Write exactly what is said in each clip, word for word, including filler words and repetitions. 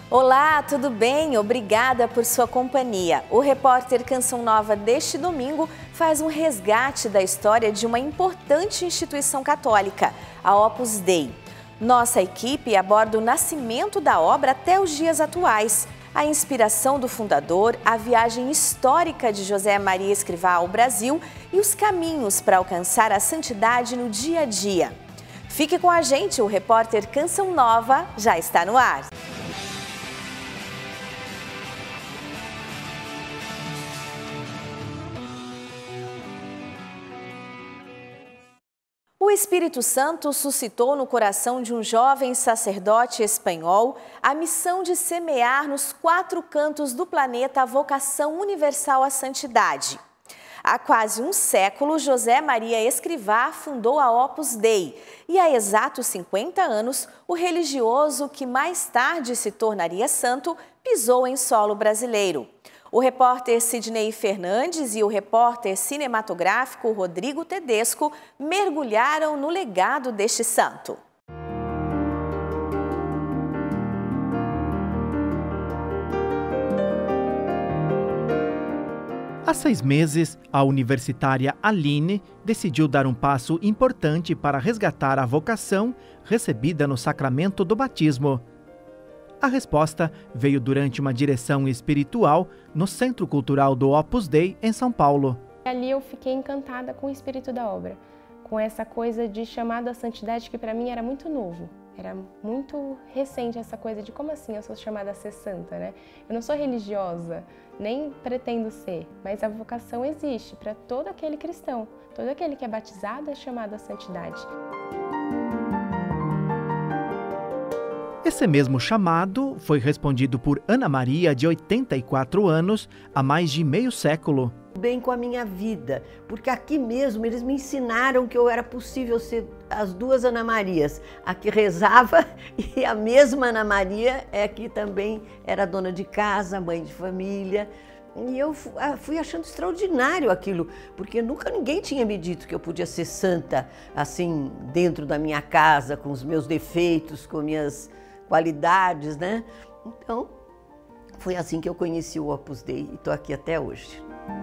Olá, tudo bem? Obrigada por sua companhia. O repórter Canção Nova deste domingo faz um resgate da história de uma importante instituição católica, a Opus Dei. Nossa equipe aborda o nascimento da obra até os dias atuais, a inspiração do fundador, a viagem histórica de José Maria Escrivá ao Brasil e os caminhos para alcançar a santidade no dia a dia. Fique com a gente, o repórter Canção Nova já está no ar. O Espírito Santo suscitou no coração de um jovem sacerdote espanhol a missão de semear nos quatro cantos do planeta a vocação universal à santidade. Há quase um século, José Maria Escrivá fundou a Opus Dei e há exatos cinquenta anos, o religioso que mais tarde se tornaria santo pisou em solo brasileiro. O repórter Sidney Fernandes e o repórter cinematográfico Rodrigo Tedesco mergulharam no legado deste santo. Há seis meses, a universitária Aline decidiu dar um passo importante para resgatar a vocação recebida no sacramento do batismo. A resposta veio durante uma direção espiritual no Centro Cultural do Opus Dei, em São Paulo. Ali eu fiquei encantada com o espírito da obra, com essa coisa de chamado à santidade que para mim era muito novo. Era muito recente essa coisa de como assim eu sou chamada a ser santa, né? Eu não sou religiosa, nem pretendo ser, mas a vocação existe para todo aquele cristão. Todo aquele que é batizado é chamado à santidade. Esse mesmo chamado foi respondido por Ana Maria, de oitenta e quatro anos, há mais de meio século. Bem com a minha vida, porque aqui mesmo eles me ensinaram que eu era possível ser as duas Ana Marias, a que rezava e a mesma Ana Maria é que também era dona de casa, mãe de família. E eu fui achando extraordinário aquilo, porque nunca ninguém tinha me dito que eu podia ser santa, assim, dentro da minha casa, com os meus defeitos, com minhas qualidades, né? Então, foi assim que eu conheci o Opus Dei e estou aqui até hoje.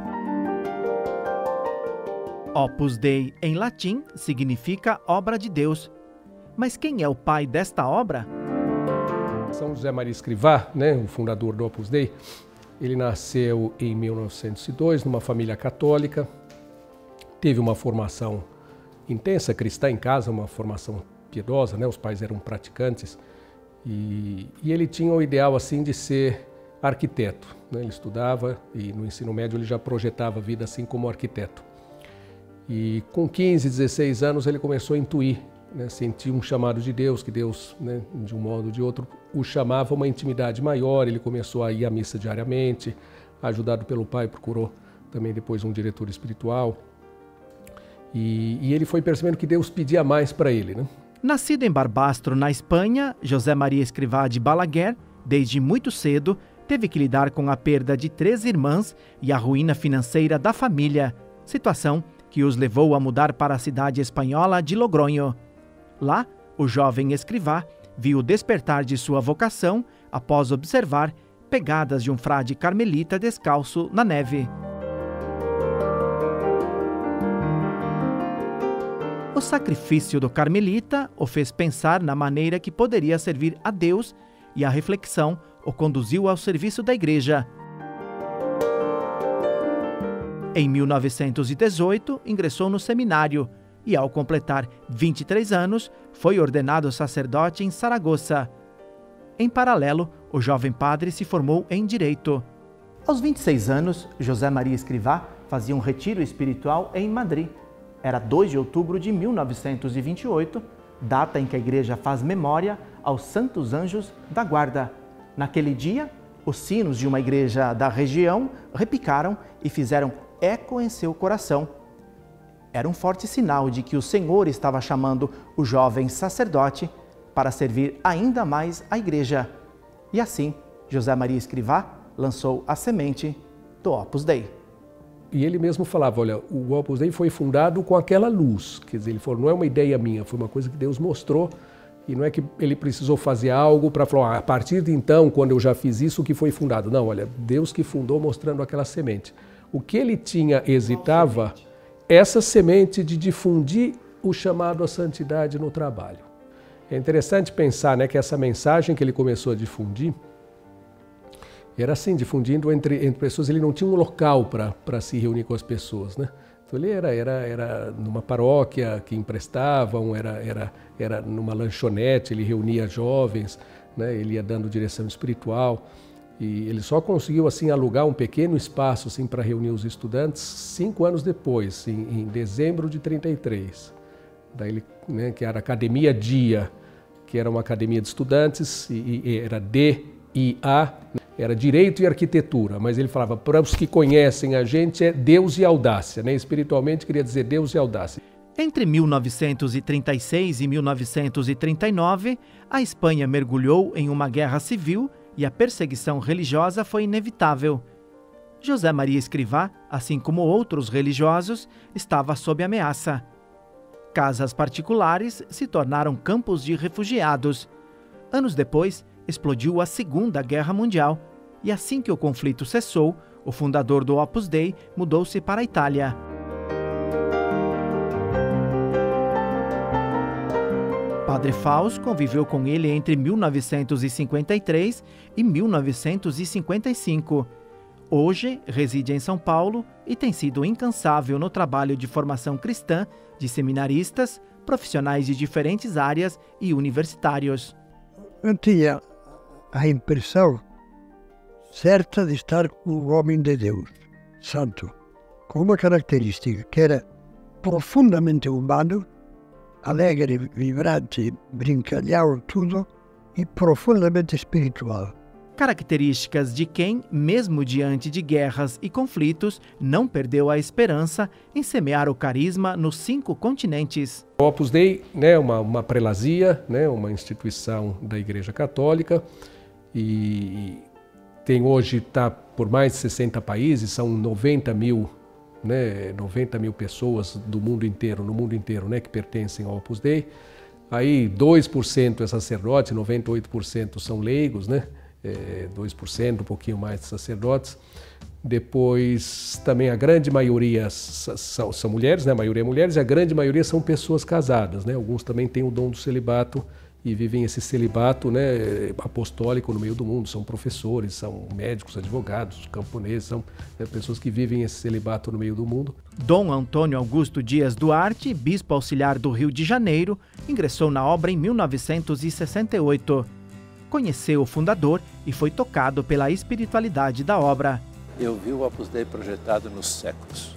Opus Dei, em latim, significa obra de Deus. Mas quem é o pai desta obra? São José Maria Escrivá, né, o fundador do Opus Dei, ele nasceu em mil novecentos e dois numa família católica, teve uma formação intensa cristã em casa, uma formação piedosa, né, os pais eram praticantes, e, e ele tinha o ideal assim de ser arquiteto, né, ele estudava e no ensino médio ele já projetava a vida assim como arquiteto. E com quinze, dezesseis anos ele começou a intuir, né, sentir um chamado de Deus, que Deus, né, de um modo ou de outro, o chamava a uma intimidade maior. Ele começou a ir à missa diariamente, ajudado pelo pai, procurou também depois um diretor espiritual. E, e ele foi percebendo que Deus pedia mais para ele, né? Nascido em Barbastro, na Espanha, José Maria Escrivá de Balaguer, desde muito cedo, teve que lidar com a perda de três irmãs e a ruína financeira da família, situação que os levou a mudar para a cidade espanhola de Logronho. Lá, o jovem Escrivá viu o despertar de sua vocação após observar pegadas de um frade carmelita descalço na neve. O sacrifício do carmelita o fez pensar na maneira que poderia servir a Deus e a reflexão o conduziu ao serviço da igreja. Em mil novecentos e dezoito, ingressou no seminário e, ao completar vinte e três anos, foi ordenado sacerdote em Saragoça. Em paralelo, o jovem padre se formou em Direito. Aos vinte e seis anos, José Maria Escrivá fazia um retiro espiritual em Madrid. Era dois de outubro de mil novecentos e vinte e oito, data em que a igreja faz memória aos Santos Anjos da Guarda. Naquele dia, os sinos de uma igreja da região repicaram e fizeram eco em seu coração. Era um forte sinal de que o Senhor estava chamando o jovem sacerdote para servir ainda mais a igreja. E assim, José Maria Escrivá lançou a semente do Opus Dei. E ele mesmo falava, olha, o Opus Dei foi fundado com aquela luz. Quer dizer, ele falou, não é uma ideia minha, foi uma coisa que Deus mostrou E não é que ele precisou fazer algo para falar, ah, a partir de então, quando eu já fiz isso, que foi fundado. Não, olha, Deus que fundou mostrando aquela semente. O que ele tinha, hesitava, essa semente de difundir o chamado à santidade no trabalho. É interessante pensar, né, que essa mensagem que ele começou a difundir, era assim, difundindo entre, entre pessoas, ele não tinha um local para se reunir com as pessoas, né? Então ele era, era, era numa paróquia que emprestavam, era, era, era numa lanchonete, ele reunia jovens, né? Ele ia dando direção espiritual e ele só conseguiu assim alugar um pequeno espaço assim, para reunir os estudantes cinco anos depois, em, em dezembro de trinta e três. Daí ele, né, que era a Academia Dia, que era uma academia de estudantes, e, e era D I A, era Direito e Arquitetura, mas ele falava, para os que conhecem a gente, é Deus e Audácia, né? Espiritualmente queria dizer Deus e Audácia. Entre mil novecentos e trinta e seis e mil novecentos e trinta e nove, a Espanha mergulhou em uma guerra civil e a perseguição religiosa foi inevitável. José Maria Escrivá, assim como outros religiosos, estava sob ameaça. Casas particulares se tornaram campos de refugiados. Anos depois, explodiu a Segunda Guerra Mundial e assim que o conflito cessou, o fundador do Opus Dei mudou-se para a Itália. Padre Faus conviveu com ele entre mil novecentos e cinquenta e três e mil novecentos e cinquenta e cinco. Hoje reside em São Paulo e tem sido incansável no trabalho de formação cristã de seminaristas, profissionais de diferentes áreas e universitários. Eu tinha a impressão certa de estar com um homem de Deus, santo, com uma característica que era profundamente humano, alegre, vibrante, brincalhão, tudo, e profundamente espiritual. Características de quem, mesmo diante de guerras e conflitos, não perdeu a esperança em semear o carisma nos cinco continentes. O Opus Dei, né, uma, uma prelazia, né, uma instituição da Igreja Católica, e tem hoje, está por mais de sessenta países, são noventa mil, né, noventa mil pessoas do mundo inteiro, no mundo inteiro, né, que pertencem ao Opus Dei. Aí dois por cento é sacerdote, noventa e oito por cento são leigos, né? É, dois por cento, um pouquinho mais de sacerdotes. Depois, também a grande maioria são, são mulheres, né? A maioria é mulheres, e a grande maioria são pessoas casadas, né? Alguns também têm o dom do celibato e vivem esse celibato, né, apostólico no meio do mundo. São professores, são médicos, advogados, camponeses, são, né, pessoas que vivem esse celibato no meio do mundo. Dom Antônio Augusto Dias Duarte, bispo auxiliar do Rio de Janeiro, ingressou na obra em mil novecentos e sessenta e oito. Conheceu o fundador e foi tocado pela espiritualidade da obra. Eu vi o Opus Dei projetado nos séculos,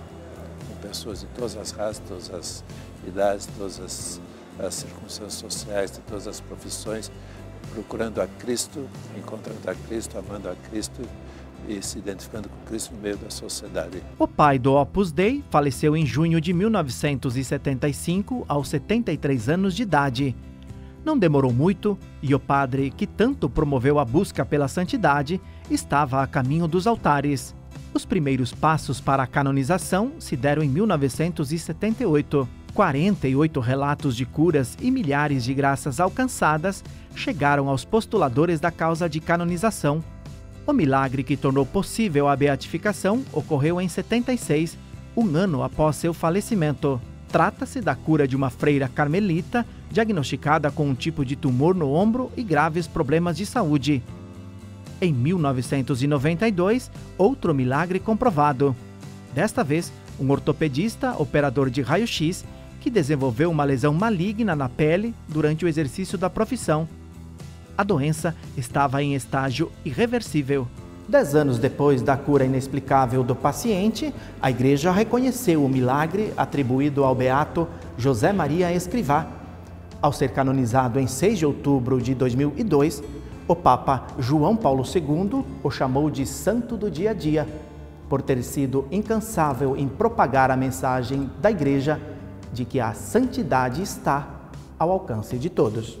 com pessoas de todas as raças, todas as idades, todas as, as circunstâncias sociais, de todas as profissões, procurando a Cristo, encontrando a Cristo, amando a Cristo e se identificando com Cristo no meio da sociedade. O pai do Opus Dei faleceu em junho de mil novecentos e setenta e cinco, aos setenta e três anos de idade. Não demorou muito e o padre, que tanto promoveu a busca pela santidade, estava a caminho dos altares. Os primeiros passos para a canonização se deram em mil novecentos e setenta e oito. quarenta e oito relatos de curas e milhares de graças alcançadas chegaram aos postuladores da causa de canonização. O milagre que tornou possível a beatificação ocorreu em setenta e seis, um ano após seu falecimento. Trata-se da cura de uma freira carmelita diagnosticada com um tipo de tumor no ombro e graves problemas de saúde. Em mil novecentos e noventa e dois, outro milagre comprovado. Desta vez, um ortopedista, operador de raio-x, que desenvolveu uma lesão maligna na pele durante o exercício da profissão. A doença estava em estágio irreversível. Dez anos depois da cura inexplicável do paciente, a Igreja reconheceu o milagre atribuído ao beato José Maria Escrivá. Ao ser canonizado em seis de outubro de dois mil e dois, o Papa João Paulo segundo o chamou de Santo do Dia a Dia, por ter sido incansável em propagar a mensagem da Igreja de que a santidade está ao alcance de todos.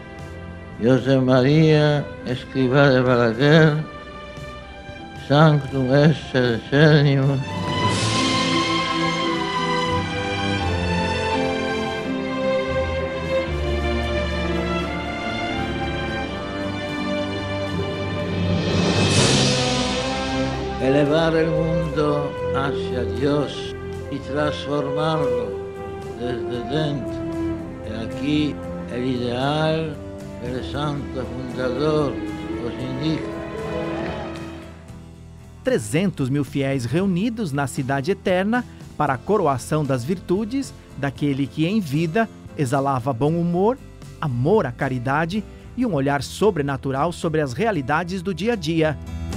José Maria Escrivá de Balaguer, Sanctum esse Decenium. elevar el mundo hacia Dios y transformarlo desde dentro. Y aquí el ideal del santo fundador os indica. trezentos mil fiéis reunidos na cidade eterna para a coroação das virtudes daquele que em vida exalava bom humor, amor à caridade e um olhar sobrenatural sobre as realidades do dia a dia.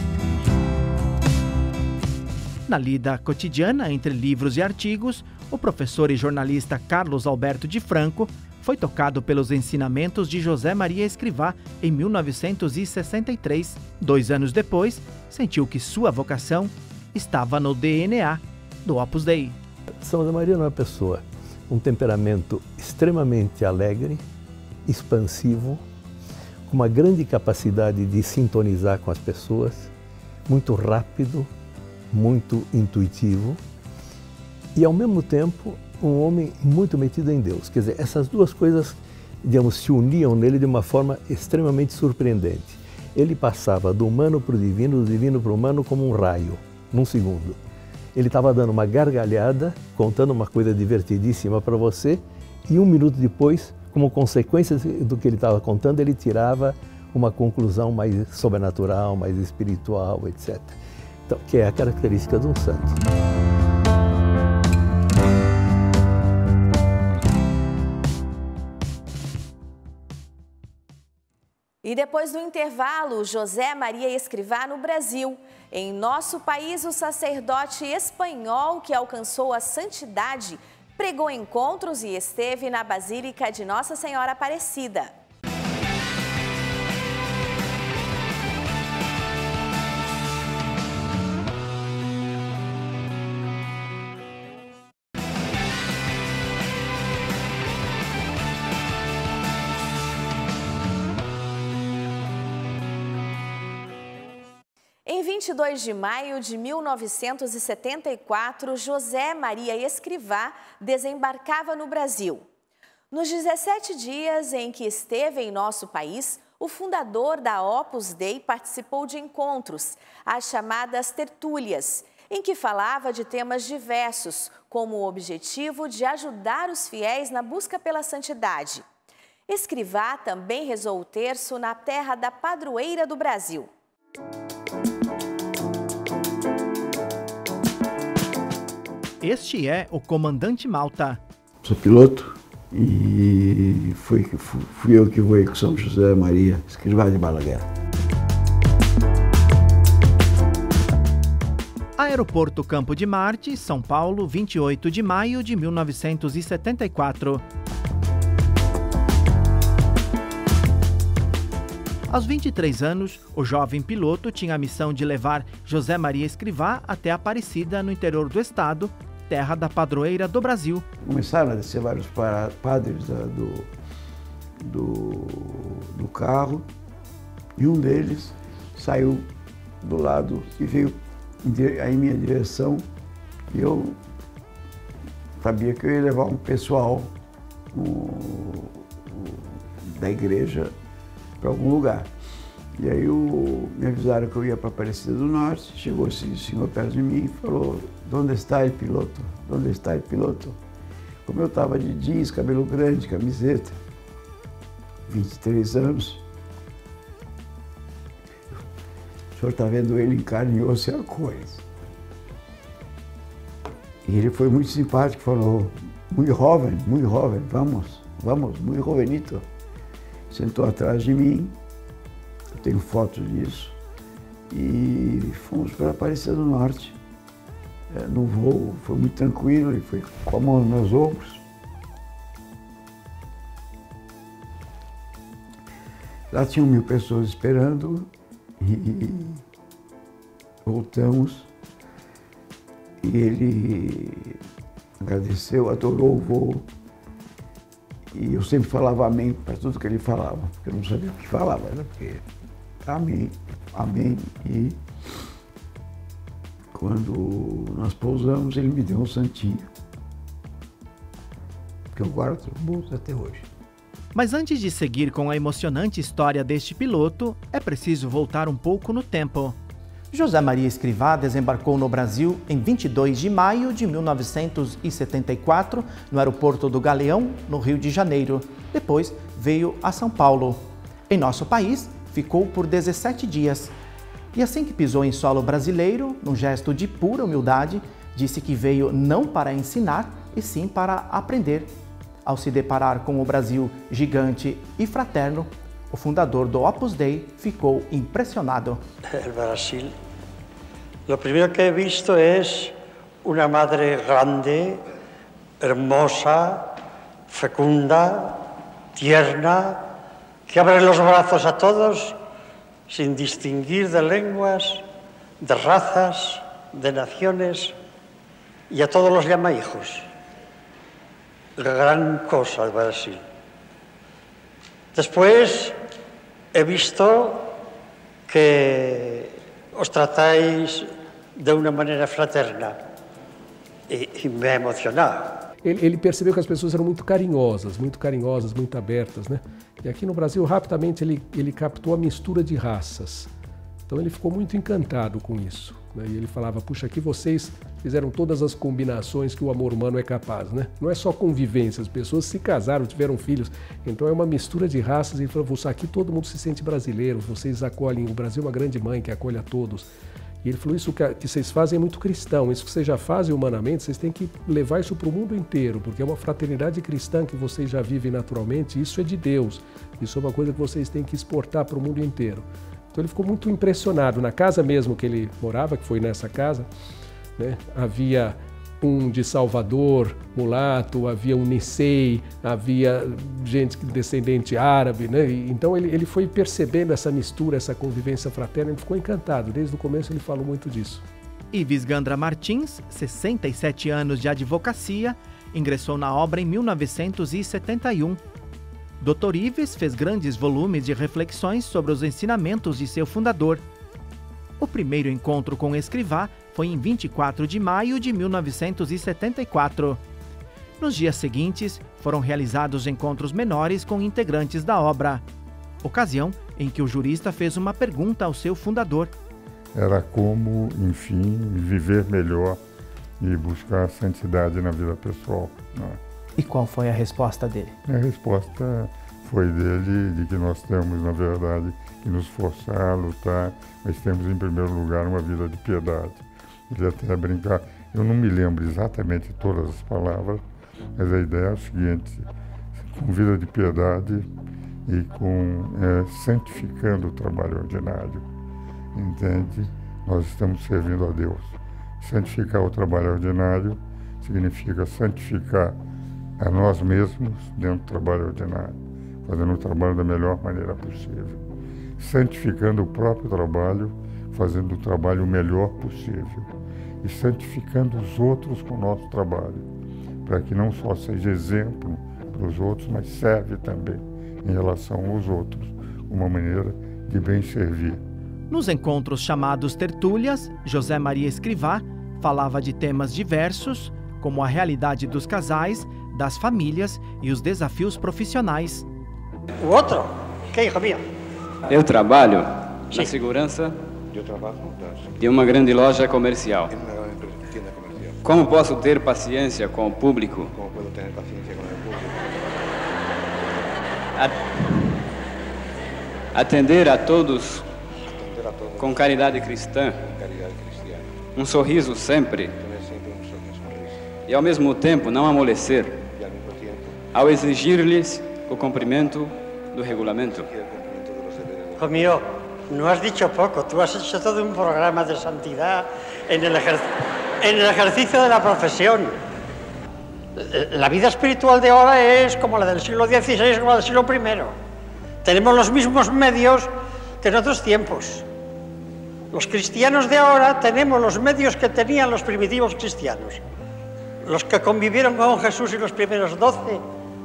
Na lida cotidiana entre livros e artigos, o professor e jornalista Carlos Alberto de Franco foi tocado pelos ensinamentos de José Maria Escrivá em mil novecentos e sessenta e três. Dois anos depois, sentiu que sua vocação estava no D N A do Opus Dei. São José Maria é uma pessoa, um temperamento extremamente alegre, expansivo, com uma grande capacidade de sintonizar com as pessoas, muito rápido, muito intuitivo e, ao mesmo tempo, um homem muito metido em Deus. Quer dizer, essas duas coisas, digamos, se uniam nele de uma forma extremamente surpreendente. Ele passava do humano para o divino, do divino para o humano como um raio, num segundo. Ele estava dando uma gargalhada, contando uma coisa divertidíssima para você, e um minuto depois, como consequência do que ele estava contando, ele tirava uma conclusão mais sobrenatural, mais espiritual, etcétera. Então, que é a característica de um santo. E depois do intervalo, José Maria Escrivá no Brasil. Em nosso país, o sacerdote espanhol que alcançou a santidade pregou encontros e esteve na Basílica de Nossa Senhora Aparecida. Em vinte e dois de maio de mil novecentos e setenta e quatro, José Maria Escrivá desembarcava no Brasil. Nos dezessete dias em que esteve em nosso país, o fundador da Opus Dei participou de encontros, as chamadas tertúlias, em que falava de temas diversos, como o objetivo de ajudar os fiéis na busca pela santidade. Escrivá também rezou o terço na terra da padroeira do Brasil. Este é o comandante Malta. Sou piloto e fui, fui eu que voei com São José Maria Escrivá de Balaguer. Aeroporto Campo de Marte, São Paulo, vinte e oito de maio de mil novecentos e setenta e quatro. Aos vinte e três anos, o jovem piloto tinha a missão de levar José Maria Escrivá até Aparecida, no interior do estado, terra da padroeira do Brasil. Começaram a descer vários padres da, do, do, do carro e um deles saiu do lado e veio em minha direção e eu sabia que eu ia levar um pessoal um, da igreja para algum lugar. E aí o, me avisaram que eu ia para Aparecida do Norte, chegou esse senhor perto de mim e falou: "Onde está o piloto? Onde está o piloto?" Como eu estava de jeans, cabelo grande, camiseta, vinte e três anos, o senhor está vendo ele em carne e osso e a cores. E ele foi muito simpático, falou: "Muito jovem, muito jovem, vamos, vamos, muito jovenito." Sentou atrás de mim, eu tenho fotos disso, e fomos para Aparecida do Norte. É, no voo foi muito tranquilo, ele foi com a mão nos meus ombros. Lá tinham mil pessoas esperando e voltamos. E ele agradeceu, adorou o voo. E eu sempre falava amém para tudo que ele falava, porque eu não sabia o que falava, né? Porque amém, amém. E quando nós pousamos, ele me deu um santinho, que eu guardo no bolso até hoje. Mas antes de seguir com a emocionante história deste piloto, é preciso voltar um pouco no tempo. José Maria Escrivá desembarcou no Brasil em vinte e dois de maio de mil novecentos e setenta e quatro, no aeroporto do Galeão, no Rio de Janeiro. Depois veio a São Paulo. Em nosso país, ficou por dezessete dias. E assim que pisou em solo brasileiro, num gesto de pura humildade, disse que veio não para ensinar, e sim para aprender. Ao se deparar com o Brasil gigante e fraterno, o fundador do Opus Dei ficou impressionado. El Brasil, lo primero que he visto es una madre grande, hermosa, fecunda, tierna, que abre los brazos a todos sin distinguir de lenguas, de razas, de naciones, y a todos los llama hijos. Gran cosa el Brasil. Después he visto que os tratáis de una manera fraterna e, e me ha emocionado. Ele, ele percebeu que as pessoas eram muito carinhosas, muito carinhosas, muito abertas, né? E aqui no Brasil, rapidamente, ele, ele captou a mistura de raças. Então ele ficou muito encantado com isso, né? E ele falava, puxa, aqui vocês fizeram todas as combinações que o amor humano é capaz, né? Não é só convivência, as pessoas se casaram, tiveram filhos, então é uma mistura de raças. E ele falou, aqui todo mundo se sente brasileiro, vocês acolhem, o Brasil é uma grande mãe que acolhe a todos. E ele falou, isso que, que vocês fazem é muito cristão, isso que vocês já fazem humanamente, vocês têm que levar isso para o mundo inteiro, porque é uma fraternidade cristã que vocês já vivem naturalmente, isso é de Deus, isso é uma coisa que vocês têm que exportar para o mundo inteiro. Então ele ficou muito impressionado. Na casa mesmo que ele morava, que foi nessa casa, né, havia um de Salvador, mulato, havia um Nicei, havia gente descendente árabe, né? E, então ele, ele foi percebendo essa mistura, essa convivência fraterna, ele ficou encantado. Desde o começo ele falou muito disso. Ives Gandra Martins, sessenta e sete anos de advocacia, ingressou na obra em mil novecentos e setenta e um. doutor Ives fez grandes volumes de reflexões sobre os ensinamentos de seu fundador. O primeiro encontro com Escrivá foi em vinte e quatro de maio de mil novecentos e setenta e quatro. Nos dias seguintes, foram realizados encontros menores com integrantes da obra. Ocasião em que o jurista fez uma pergunta ao seu fundador. Era como, enfim, viver melhor e buscar a santidade na vida pessoal, né? E qual foi a resposta dele? A resposta foi dele de que nós temos, na verdade, que nos forçar a lutar, mas temos, em primeiro lugar, uma vida de piedade. Ele até brincar, eu não me lembro exatamente todas as palavras, mas a ideia é a seguinte, com vida de piedade e com é, santificando o trabalho ordinário, entende? Nós estamos servindo a Deus. Santificar o trabalho ordinário significa santificar a nós mesmos dentro do trabalho ordinário, fazendo o trabalho da melhor maneira possível, santificando o próprio trabalho, fazendo o trabalho o melhor possível e santificando os outros com o nosso trabalho, para que não só seja exemplo para os outros, mas serve também em relação aos outros, uma maneira de bem servir. Nos encontros chamados tertúlias, José Maria Escrivá falava de temas diversos, como a realidade dos casais, das famílias e os desafios profissionais. O outro? Que hijo mío? Eu trabalho Sim. na segurança Eu trabalho de uma grande loja comercial. em uma tienda comercial. Como posso ter paciência com o público? ¿Cómo puedo tener paciencia con el público? A- Atender a todos Atender a todos com caridade cristã, con caridad cristiana. um sorriso sempre Tener siempre un so- un sonrisa. e ao mesmo tempo não amolecer Y al mismo tiempo, ao exigir-lhes o cumprimento do regulamento. y el cumplimiento de los deberes de Hijo mío, no has dicho poco, tú has hecho todo un programa de santidad en el, ejer- en el ejercicio de la profesión. La vida espiritual de ahora es como la del siglo dieciséis, como la del siglo primero. Tenemos los mismos medios que en otros tiempos. Los cristianos de ahora tenemos los medios que tenían los primitivos cristianos. Los que convivieron con Jesús y los primeros doce.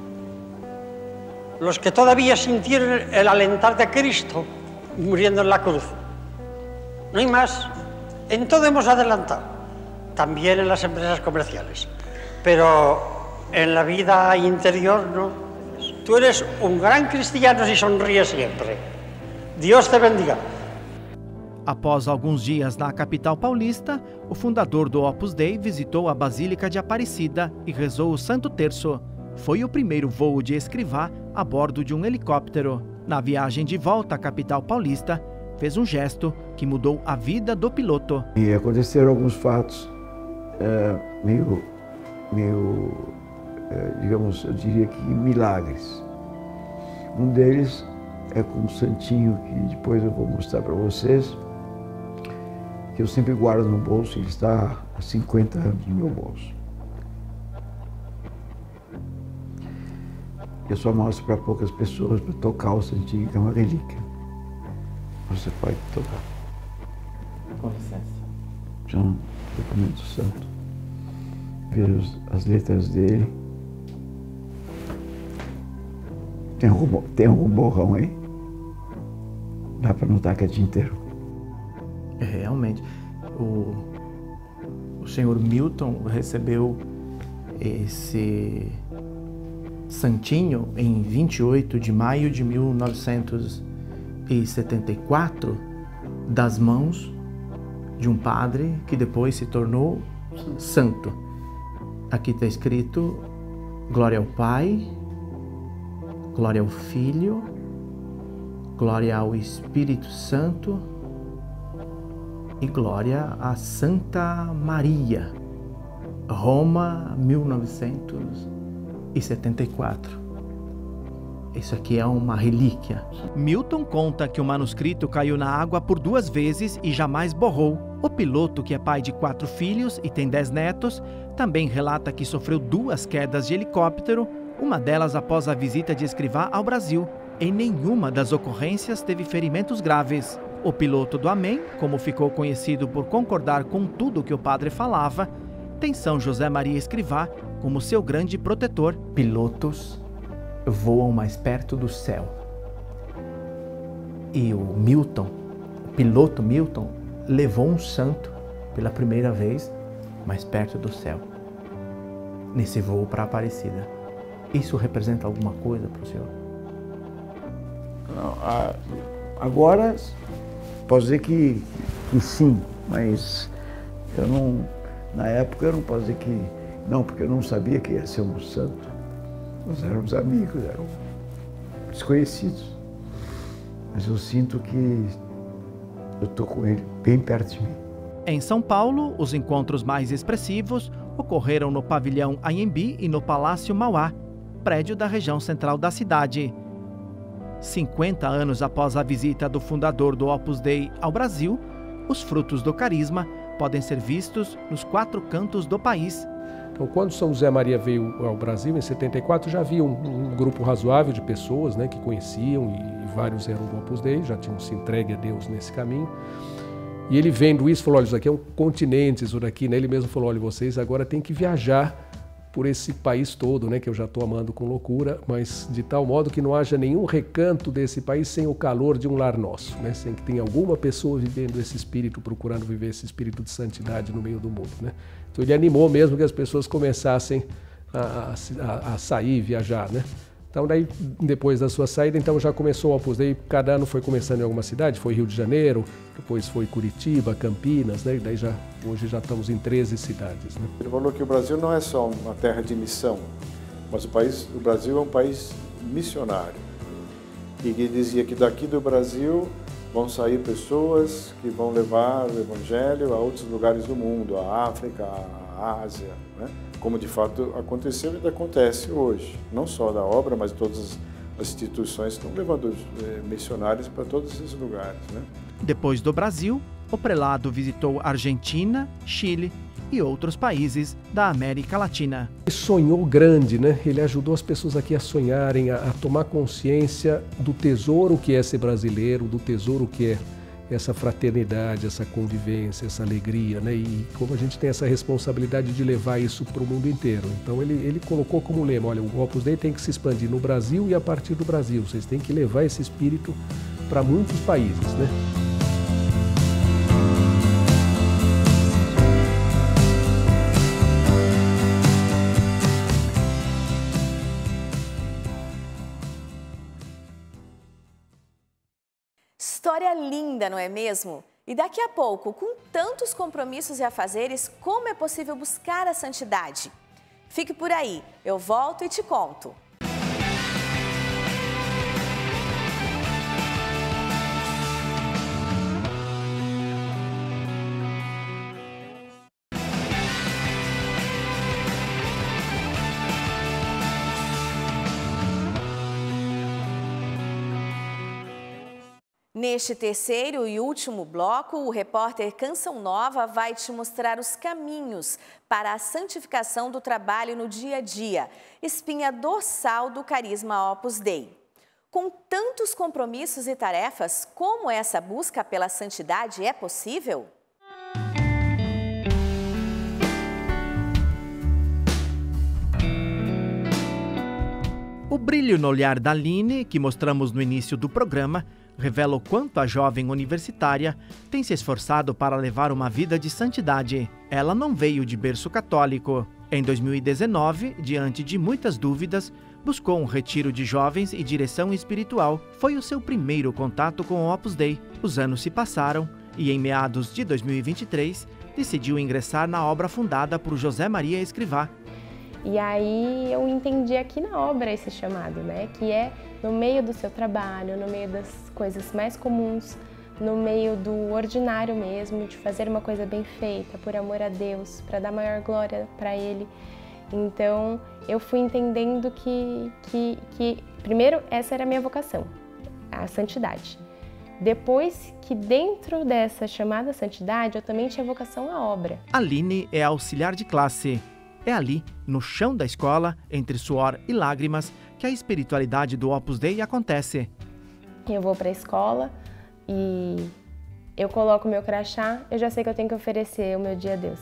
Los que todavía sintieron el alentar de Cristo muriendo en la cruz. No hay más. En todo hemos adelantado. También en las empresas comerciales. Pero en la vida interior no. Tú eres un gran cristiano si sonríes siempre. Dios te bendiga. Após alguns dias na capital paulista, o fundador do Opus Dei visitou a Basílica de Aparecida e rezou o Santo Terço. Foi o primeiro voo de Escrivá a bordo de um helicóptero. Na viagem de volta à capital paulista, fez um gesto que mudou a vida do piloto. E aconteceram alguns fatos é, meio, meio é, digamos, eu diria que milagres. Um deles é com um santinho que depois eu vou mostrar para vocês, que eu sempre guardo no bolso, ele está há cinquenta anos no meu bolso. Eu só mostro para poucas pessoas para tocar o santinho, que é uma relíquia. Você pode tocar. Com licença. É um documento santo. Veja as letras dele. Tem algum, tem algum borrão aí? Dá para notar que é tinteiro. É, realmente. O, o senhor Milton recebeu esse santinho em vinte e oito de maio de mil novecentos e setenta e quatro das mãos de um padre que depois se tornou santo. Aqui está escrito: glória ao Pai, glória ao Filho, glória ao Espírito Santo e glória a Santa Maria. Roma, mil novecentos e setenta e quatro. Isso aqui é uma relíquia. Milton conta que o manuscrito caiu na água por duas vezes e jamais borrou. O piloto, que é pai de quatro filhos e tem dez netos, também relata que sofreu duas quedas de helicóptero, uma delas após a visita de Escrivá ao Brasil. Em nenhuma das ocorrências teve ferimentos graves. O piloto do Amém, como ficou conhecido por concordar com tudo que o padre falava, tem São José Maria Escrivá como seu grande protetor. Pilotos voam mais perto do céu. E o Milton, o piloto Milton, levou um santo pela primeira vez mais perto do céu, nesse voo para Aparecida. Isso representa alguma coisa para o senhor? Não, a, agora, posso dizer que, que sim, mas eu não, na época eu não posso dizer que não, porque eu não sabia que ia ser um santo. Nós éramos amigos, eram desconhecidos. Mas eu sinto que eu estou com ele bem perto de mim. Em São Paulo, os encontros mais expressivos ocorreram no Pavilhão Anhembi e no Palácio Mauá, prédio da região central da cidade. cinquenta anos após a visita do fundador do Opus Dei ao Brasil, os frutos do carisma podem ser vistos nos quatro cantos do país. Então, quando São José Maria veio ao Brasil, em setenta e quatro, já havia um, um grupo razoável de pessoas, né, que conheciam, e, e vários eram do Opus Dei, já tinham se entregue a Deus nesse caminho. E ele vendo isso, falou: olha, isso aqui é um continente, isso daqui, né? Ele mesmo falou: olha, vocês agora têm que viajar por esse país todo, né, que eu já estou amando com loucura, mas de tal modo que não haja nenhum recanto desse país sem o calor de um lar nosso, né, sem que tenha alguma pessoa vivendo esse espírito, procurando viver esse espírito de santidade no meio do mundo, né. Então ele animou mesmo que as pessoas começassem a, a, a sair, viajar, né. Então daí, depois da sua saída, então já começou o Opus Dei, cada ano foi começando em alguma cidade, foi Rio de Janeiro, depois foi Curitiba, Campinas, né? E daí já, hoje já estamos em treze cidades, né? Ele falou que o Brasil não é só uma terra de missão, mas o, país, o Brasil é um país missionário. E ele dizia que daqui do Brasil vão sair pessoas que vão levar o Evangelho a outros lugares do mundo, a África, a Ásia, né? Como de fato aconteceu e ainda acontece hoje. Não só da obra, mas todas as instituições estão levando missionários para todos esses lugares, né? Depois do Brasil, o prelado visitou Argentina, Chile e outros países da América Latina. Ele sonhou grande, né? Ele ajudou as pessoas aqui a sonharem, a, a tomar consciência do tesouro que é ser brasileiro, do tesouro que é essa fraternidade, essa convivência, essa alegria, né? E como a gente tem essa responsabilidade de levar isso para o mundo inteiro. Então ele, ele colocou como lema: olha, o Opus Dei tem que se expandir no Brasil e a partir do Brasil. Vocês têm que levar esse espírito para muitos países, né? História linda, não é mesmo? E daqui a pouco, com tantos compromissos e afazeres, como é possível buscar a santidade? Fique por aí, eu volto e te conto. Neste terceiro e último bloco, o repórter Canção Nova vai te mostrar os caminhos para a santificação do trabalho no dia a dia, espinha dorsal do carisma Opus Dei. Com tantos compromissos e tarefas, como essa busca pela santidade é possível? O brilho no olhar da Aline, que mostramos no início do programa, revela o quanto a jovem universitária tem se esforçado para levar uma vida de santidade. Ela não veio de berço católico. Em dois mil e dezenove, diante de muitas dúvidas, buscou um retiro de jovens e direção espiritual. Foi o seu primeiro contato com o Opus Dei. Os anos se passaram e, em meados de dois mil e vinte e três, decidiu ingressar na obra fundada por José Maria Escrivá. E aí eu entendi aqui na obra esse chamado, né? Que é no meio do seu trabalho, no meio das coisas mais comuns, no meio do ordinário mesmo, de fazer uma coisa bem feita, por amor a Deus, para dar maior glória para Ele. Então eu fui entendendo que, que, que, primeiro, essa era a minha vocação, a santidade. Depois que dentro dessa chamada santidade, eu também tinha vocação à obra. Aline é auxiliar de classe. É ali, no chão da escola, entre suor e lágrimas, que a espiritualidade do Opus Dei acontece. Eu vou para a escola e eu coloco o meu crachá, eu já sei que eu tenho que oferecer o meu dia a Deus.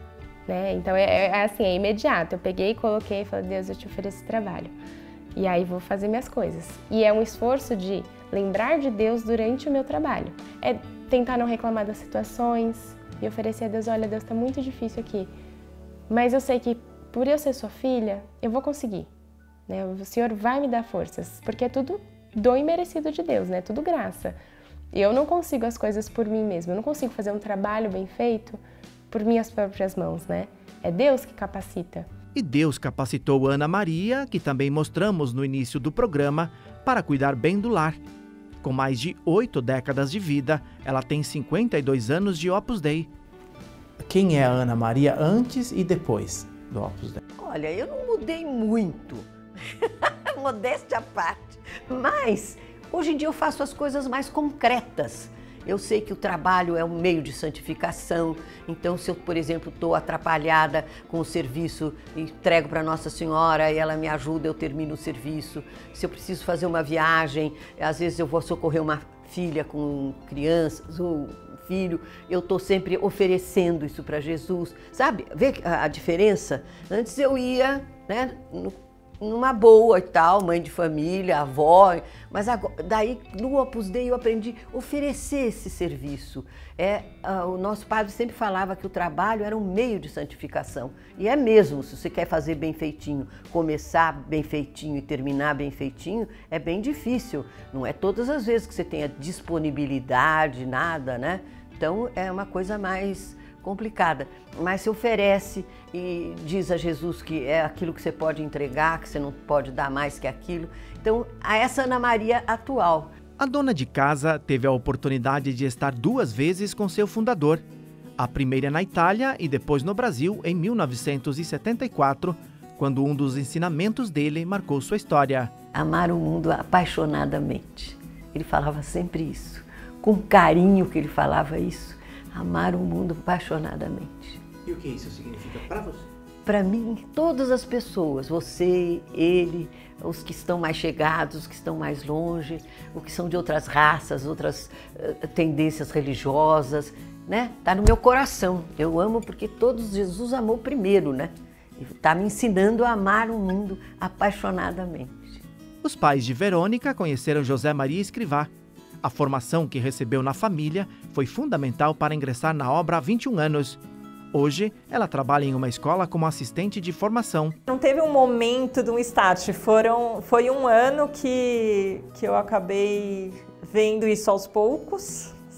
Né? Então é, é assim, é imediato. Eu peguei, coloquei e falei, Deus, eu te ofereço esse trabalho. E aí vou fazer minhas coisas. E é um esforço de lembrar de Deus durante o meu trabalho. É tentar não reclamar das situações e oferecer a Deus, olha, Deus, está muito difícil aqui. Mas eu sei que, por eu ser sua filha, eu vou conseguir. Né? O Senhor vai me dar forças, porque é tudo dom imerecido de Deus, né? Tudo graça. Eu não consigo as coisas por mim mesma, eu não consigo fazer um trabalho bem feito por minhas próprias mãos, né? É Deus que capacita. E Deus capacitou Ana Maria, que também mostramos no início do programa, para cuidar bem do lar. Com mais de oito décadas de vida, ela tem cinquenta e dois anos de Opus Dei. Quem é a Ana Maria antes e depois do Opus Dei? Olha, eu não mudei muito, modéstia à parte, mas hoje em dia eu faço as coisas mais concretas. Eu sei que o trabalho é um meio de santificação, então se eu, por exemplo, estou atrapalhada com o serviço, entrego para Nossa Senhora e ela me ajuda, eu termino o serviço. Se eu preciso fazer uma viagem, às vezes eu vou socorrer uma filha com crianças, ou filho, eu estou sempre oferecendo isso para Jesus, sabe? Vê a, a diferença? Antes eu ia, né, no, numa boa e tal, mãe de família, avó, mas agora, daí no Opus Dei eu aprendi a oferecer esse serviço. É, uh, o nosso padre sempre falava que o trabalho era um meio de santificação, e é mesmo, se você quer fazer bem feitinho, começar bem feitinho e terminar bem feitinho, é bem difícil, não é todas as vezes que você tem a disponibilidade, nada, né? Então é uma coisa mais complicada, mas se oferece e diz a Jesus que é aquilo que você pode entregar, que você não pode dar mais que aquilo. Então, a essa Ana Maria atual. A dona de casa teve a oportunidade de estar duas vezes com seu fundador. A primeira na Itália e depois no Brasil em mil novecentos e setenta e quatro, quando um dos ensinamentos dele marcou sua história. Amar o mundo apaixonadamente. Ele falava sempre isso, com carinho que ele falava isso. Amar o mundo apaixonadamente. E o que isso significa para você? Para mim, todas as pessoas, você, ele, os que estão mais chegados, os que estão mais longe, os que são de outras raças, outras uh, tendências religiosas, né? Tá no meu coração. Eu amo porque todos Jesus amou primeiro, né? E tá me ensinando a amar o mundo apaixonadamente. Os pais de Verônica conheceram José Maria Escrivá. A formação que recebeu na família foi fundamental para ingressar na obra há vinte e um anos. Hoje, ela trabalha em uma escola como assistente de formação. Não teve um momento de um start, foram, foi um ano que, que eu acabei vendo isso aos poucos,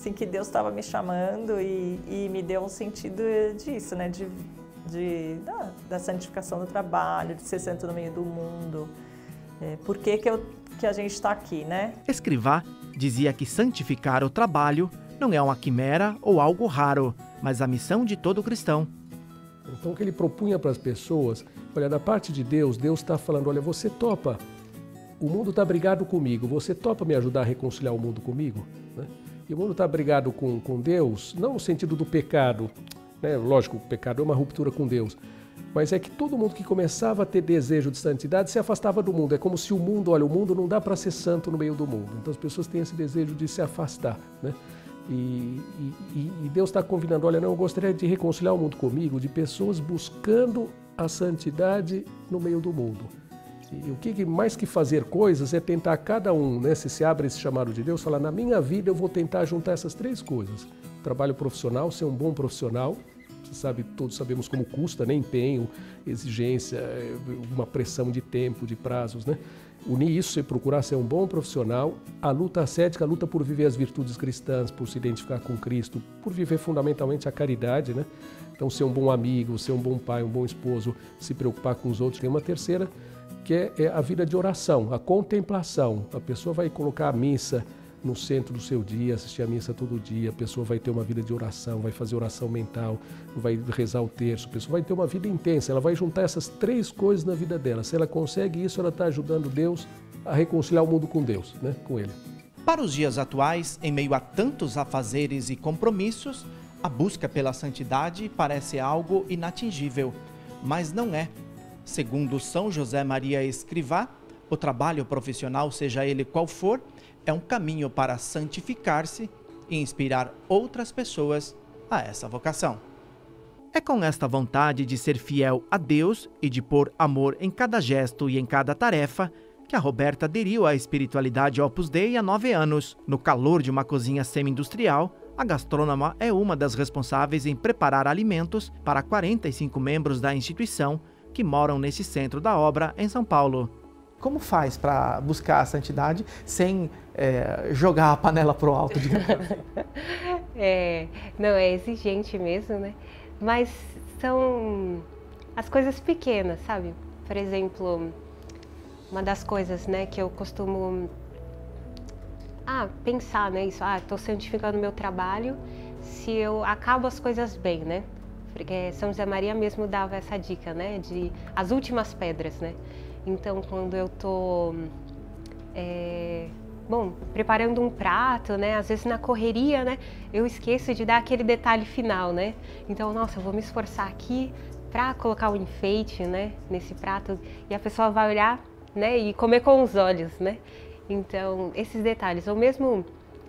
assim, que Deus estava me chamando e, e me deu um sentido disso, né? De, de, da, da santificação do trabalho, de ser santo no meio do mundo. É, por que que, eu, que a gente está aqui, né? Escrivá dizia que santificar o trabalho não é uma quimera ou algo raro, mas a missão de todo cristão. Então, o que ele propunha para as pessoas, olha, da parte de Deus, Deus está falando, olha, você topa, o mundo está brigado comigo, você topa me ajudar a reconciliar o mundo comigo? Né? E o mundo está brigado com, com Deus, não no sentido do pecado, né? Lógico, o pecado é uma ruptura com Deus, mas é que todo mundo que começava a ter desejo de santidade se afastava do mundo. É como se o mundo, olha, o mundo não dá para ser santo no meio do mundo. Então as pessoas têm esse desejo de se afastar, né? E, e, e Deus está convidando, olha, não, eu gostaria de reconciliar o mundo comigo, de pessoas buscando a santidade no meio do mundo. E o que mais que fazer coisas é tentar cada um, né? Se se abre esse chamado de Deus, falar, na minha vida eu vou tentar juntar essas três coisas. Trabalho profissional, ser um bom profissional. Você sabe, todos sabemos como custa, né? Empenho, exigência, uma pressão de tempo, de prazos, né? Unir isso e procurar ser um bom profissional, a luta ascética, a luta por viver as virtudes cristãs, por se identificar com Cristo, por viver fundamentalmente a caridade, né? Então, ser um bom amigo, ser um bom pai, um bom esposo, se preocupar com os outros. Tem uma terceira, que é, é a vida de oração, a contemplação. A pessoa vai colocar a missa no centro do seu dia, assistir a missa todo dia, a pessoa vai ter uma vida de oração, vai fazer oração mental, vai rezar o terço, a pessoa vai ter uma vida intensa, ela vai juntar essas três coisas na vida dela. Se ela consegue isso, ela está ajudando Deus a reconciliar o mundo com Deus, né? Com Ele. Para os dias atuais, em meio a tantos afazeres e compromissos, a busca pela santidade parece algo inatingível, mas não é. Segundo São José Maria Escrivá, o trabalho profissional, seja ele qual for, é um caminho para santificar-se e inspirar outras pessoas a essa vocação. É com esta vontade de ser fiel a Deus e de pôr amor em cada gesto e em cada tarefa que a Roberta aderiu à espiritualidade Opus Dei há nove anos. No calor de uma cozinha semi-industrial, a gastrônoma é uma das responsáveis em preparar alimentos para quarenta e cinco membros da instituição que moram nesse centro da obra em São Paulo. Como faz para buscar a santidade sem é, jogar a panela pro alto? é, não, é exigente mesmo, né? Mas são as coisas pequenas, sabe? Por exemplo, uma das coisas, né, que eu costumo ah, pensar, né, isso, ah, estou santificando o meu trabalho se eu acabo as coisas bem, né? Porque São José Maria mesmo dava essa dica, né, de as últimas pedras, né? Então, quando eu tô, é, bom, preparando um prato, né, às vezes na correria, né, eu esqueço de dar aquele detalhe final, né? Então, nossa, eu vou me esforçar aqui para colocar o enfeite, né, nesse prato e a pessoa vai olhar, né, e comer com os olhos, né? Então, esses detalhes, ou mesmo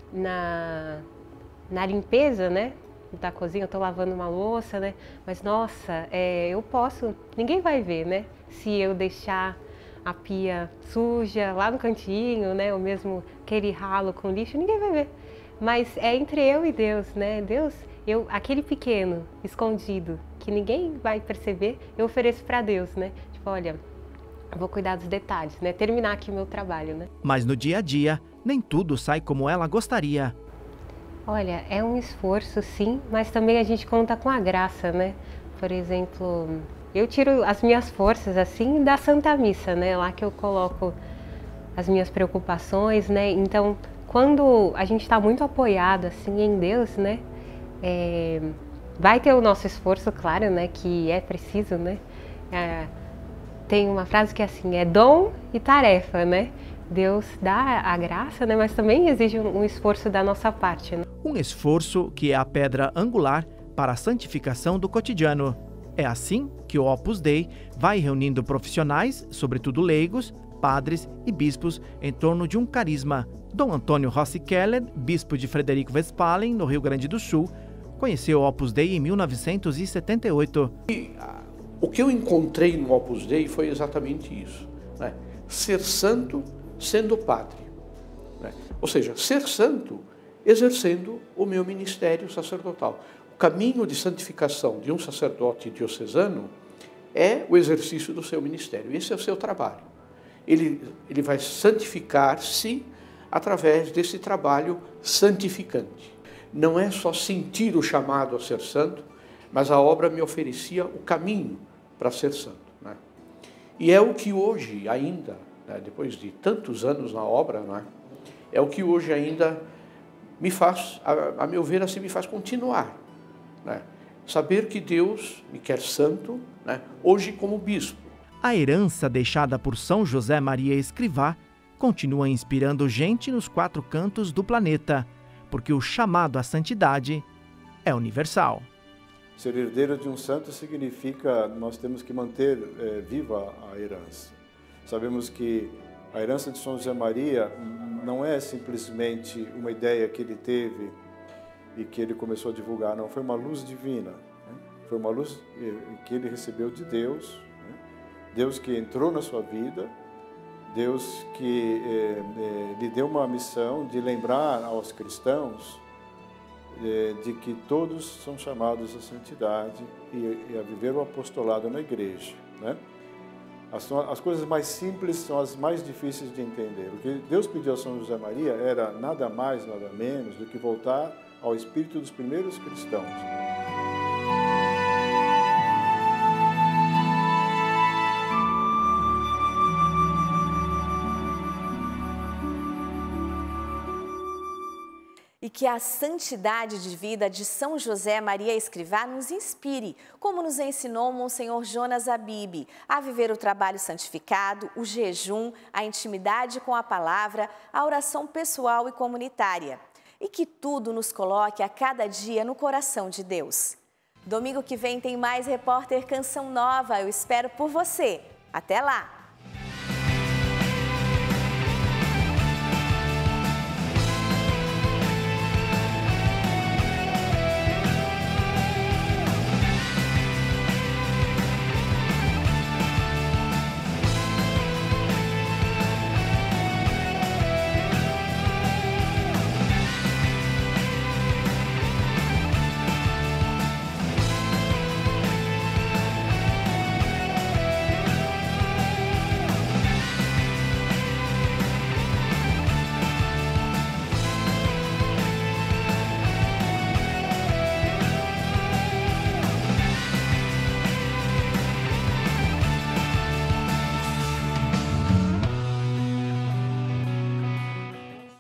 na, na limpeza, né, da cozinha, eu tô lavando uma louça, né, mas nossa, é, eu posso, ninguém vai ver, né, se eu deixar a pia suja lá no cantinho, né, ou mesmo aquele ralo com lixo, ninguém vai ver. Mas é entre eu e Deus, né? Deus, eu, aquele pequeno, escondido, que ninguém vai perceber, eu ofereço para Deus, né? Tipo, olha, eu vou cuidar dos detalhes, né? Terminar aqui o meu trabalho, né? Mas no dia a dia, nem tudo sai como ela gostaria. Olha, é um esforço, sim, mas também a gente conta com a graça, né? Por exemplo, eu tiro as minhas forças, assim, da Santa Missa, né? Lá que eu coloco as minhas preocupações, né? Então, quando a gente está muito apoiado, assim, em Deus, né? É, vai ter o nosso esforço, claro, né? Que é preciso, né? É, tem uma frase que é assim, é dom e tarefa, né? Deus dá a graça, né? Mas também exige um esforço da nossa parte, né? Um esforço que é a pedra angular para a santificação do cotidiano. É assim que o Opus Dei vai reunindo profissionais, sobretudo leigos, padres e bispos, em torno de um carisma. Dom Antônio Rossi Keller, bispo de Frederico Westphalen, no Rio Grande do Sul, conheceu o Opus Dei em mil novecentos e setenta e oito. E, o que eu encontrei no Opus Dei foi exatamente isso, né? Ser santo sendo padre, né? Ou seja, ser santo exercendo o meu ministério sacerdotal. O caminho de santificação de um sacerdote diocesano é o exercício do seu ministério. Esse é o seu trabalho. Ele, ele vai santificar-se através desse trabalho santificante. não é só sentir o chamado a ser santo, mas a obra me oferecia o caminho para ser santo. Né? E é o que hoje ainda, né, depois de tantos anos na obra, né, é o que hoje ainda me faz, a, a meu ver, assim, me faz continuar. Né? Saber que Deus me quer santo, né, hoje como bispo. A herança deixada por São José Maria Escrivá continua inspirando gente nos quatro cantos do planeta, porque o chamado à santidade é universal. Ser herdeiro de um santo significa nós temos que manter é, viva a herança. Sabemos que a herança de São José Maria não é simplesmente uma ideia que ele teve e que ele começou a divulgar, não, foi uma luz divina, né? Foi uma luz que ele recebeu de Deus, né? Deus que entrou na sua vida, Deus que eh, eh, lhe deu uma missão de lembrar aos cristãos eh, de que todos são chamados à santidade e, e a viver o apostolado na igreja, né? As, as coisas mais simples são as mais difíceis de entender. O que Deus pediu a São José Maria era nada mais, nada menos do que voltar ao espírito dos primeiros cristãos. E que a santidade de vida de São José Maria Escrivá nos inspire, como nos ensinou Monsenhor Jonas Abib, a viver o trabalho santificado, o jejum, a intimidade com a palavra, a oração pessoal e comunitária. E que tudo nos coloque a cada dia no coração de Deus. Domingo que vem tem mais Repórter Canção Nova. Eu espero por você. Até lá!